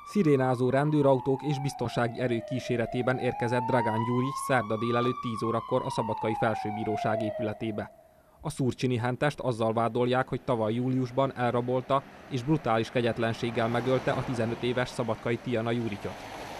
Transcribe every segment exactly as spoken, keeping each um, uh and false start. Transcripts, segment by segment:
Szirénázó rendőrautók és biztonsági erők kíséretében érkezett Dragán Gyurics szerda délelőtt tíz órakor a Szabadkai Felsőbíróság épületébe. A szurcsini hentest azzal vádolják, hogy tavaly júliusban elrabolta és brutális kegyetlenséggel megölte a tizenöt éves szabadkai Tiana Juricsot.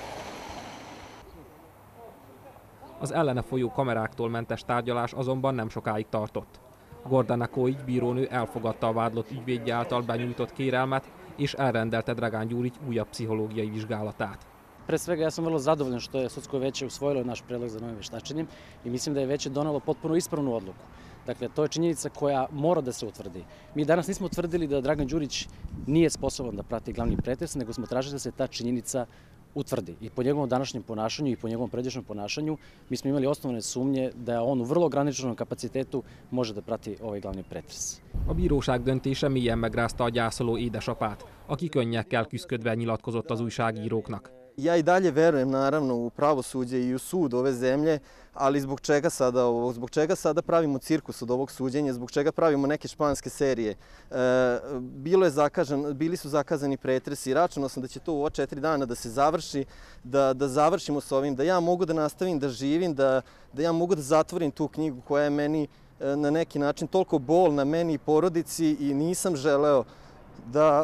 Az ellene folyó kameráktól mentes tárgyalás azonban nem sokáig tartott. Gordana Koic bírónő elfogadta a vádlott ügyvédje által benyújtott kérelmet, és elrendelte Dragán Gyurics újabb pszichológiai vizsgálatát. Pre svega, ja sam vrlo zadovoljan što je sudsko veće usvojilo naš predlog za novim veštačenjem i mislim da je veće donelo potpuno ispravnu odluku. Dakle, to je činjenica koja mora da se utvrdi. Mi danas nismo utvrdili da Dragan Đurić nije sposoban da prati glavni pretres, nego smo tražili da se ta činjenica utvrdi. I po njegovom današnjem ponašanju i po njegovom pređašnjem ponašanju mi smo imali osnovne sumnje da on u vrlo ograničenom kapacitetu može da prati ovaj glavni pretres. A bíróság döntése mélyen megrázta a gyászoló édesapát, aki könnyekkel küszködve nyilatkozott az újságíróknak. Ja i dalje verujem naravno u pravosuđe i u sud ove zemlje, ali zbog čega sada ovo, zbog čega sada pravimo cirkus od ovog suđenja, zbog čega pravimo neke španske serije. E, bilo je zakažan, bili su zakazani pretresi, računao sam da će to u ova četiri dana da se završi, da, da završimo s ovim, da ja mogu da nastavim da živim, da, da ja mogu da zatvorim tu knjigu koja je meni e, na neki način toliko bolna meni i porodici i nisam želeo da...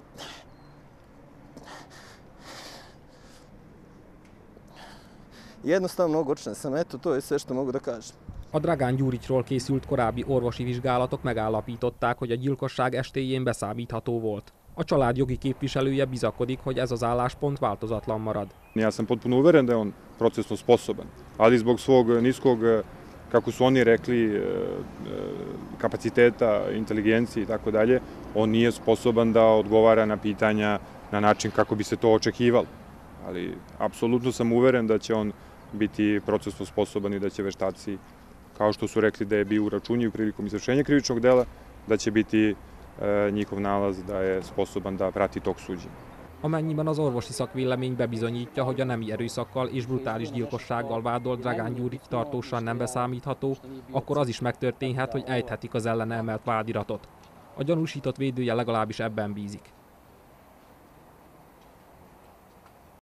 Jednostavno ogorčen sam, eto, to je sve što mogu da kažem. A Dragán Gyuricsról készült korábbi orvosi vizsgálatok megállapították, hogy a gyilkosság estéjén beszámítható volt. A család jogi képviselője bizakodik, hogy ez az álláspont változatlan marad. Ja sam potpuno uveren da je on procesno sposoban, ali zbog svog niskog, kako su oni rekli, kapaciteta, inteligencije i tako dalje, on nije sposoban da odgovara na pitanja na način kako bi se to očekivalo. Ali apsolutno sam uveren da će on biti procesno sposoban i da će veštaci, kao što su rekli da je bio uračunjiv prilikom izvršenja krivičnog dela, da će biti e, njihov nalaz da je sposoban da prati tok suđenja. Amennyiben az orvosi szakvélemény bebizonyítja, hogy a nemi erőszakkal és brutális gyilkossággal vádolt Dragán Gyurics tartósan nem beszámítható, akkor az is megtörténhet, hogy ejthetik az ellene emelt vádiratot. A gyanúsított védője legalábbis ebben bízik.